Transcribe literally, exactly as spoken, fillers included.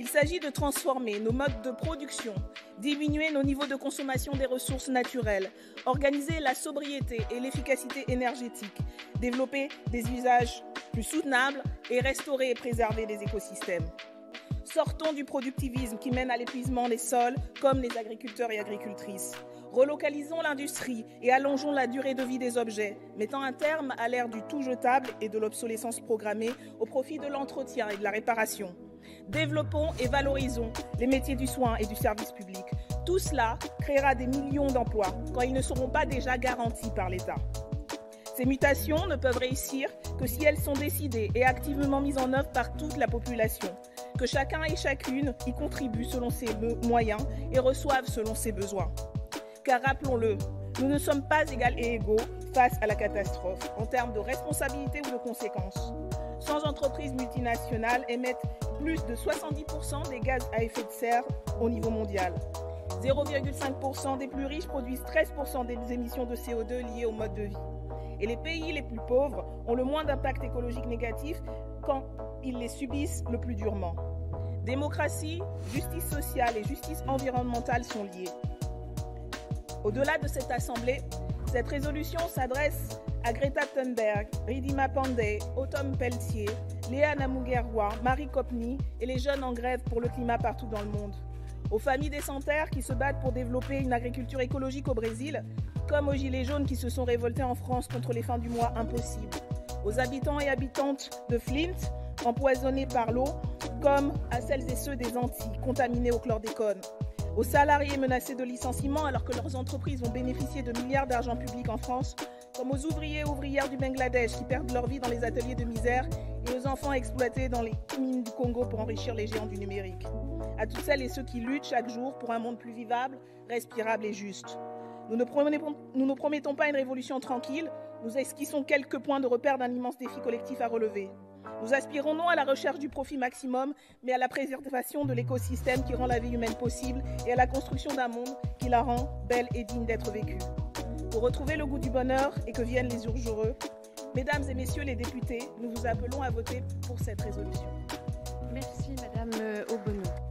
s'agit de transformer nos modes de production, diminuer nos niveaux de consommation des ressources naturelles, organiser la sobriété et l'efficacité énergétique, développer des usages plus soutenables et restaurer et préserver les écosystèmes. Sortons du productivisme qui mène à l'épuisement des sols comme les agriculteurs et agricultrices. Relocalisons l'industrie et allongeons la durée de vie des objets, mettant un terme à l'ère du tout jetable et de l'obsolescence programmée au profit de l'entretien et de la réparation. Développons et valorisons les métiers du soin et du service public. Tout cela créera des millions d'emplois quand ils ne seront pas déjà garantis par l'État. Ces mutations ne peuvent réussir que si elles sont décidées et activement mises en œuvre par toute la population, que chacun et chacune y contribue selon ses moyens et reçoive selon ses besoins. Car rappelons-le, nous ne sommes pas égales et égaux face à la catastrophe en termes de responsabilité ou de conséquences. cent entreprises multinationales émettent plus de soixante-dix pour cent des gaz à effet de serre au niveau mondial. zéro virgule cinq pour cent des plus riches produisent treize pour cent des émissions de C O deux liées au mode de vie. Et les pays les plus pauvres ont le moins d'impact écologique négatif quand ils les subissent le plus durement. Démocratie, justice sociale et justice environnementale sont liées. Au-delà de cette assemblée, cette résolution s'adresse à Greta Thunberg, Ridhima Pandey, Autumn Pelletier, Léa Namuguerwa, Marie Copney et les jeunes en grève pour le climat partout dans le monde. Aux familles des sans-terre qui se battent pour développer une agriculture écologique au Brésil, comme aux gilets jaunes qui se sont révoltés en France contre les fins du mois impossibles. Aux habitants et habitantes de Flint, empoisonnés par l'eau, comme à celles et ceux des Antilles, contaminés au chlordécone. Aux salariés menacés de licenciement alors que leurs entreprises vont bénéficier de milliards d'argent public en France, comme aux ouvriers et ouvrières du Bangladesh qui perdent leur vie dans les ateliers de misère et aux enfants exploités dans les mines du Congo pour enrichir les géants du numérique. À toutes celles et ceux qui luttent chaque jour pour un monde plus vivable, respirable et juste. Nous ne promettons, nous ne promettons pas une révolution tranquille, nous esquissons quelques points de repère d'un immense défi collectif à relever. Nous aspirons non à la recherche du profit maximum, mais à la préservation de l'écosystème qui rend la vie humaine possible et à la construction d'un monde qui la rend belle et digne d'être vécue. Pour retrouver le goût du bonheur et que viennent les jours heureux, mesdames et messieurs les députés, nous vous appelons à voter pour cette résolution. Merci Madame Obono.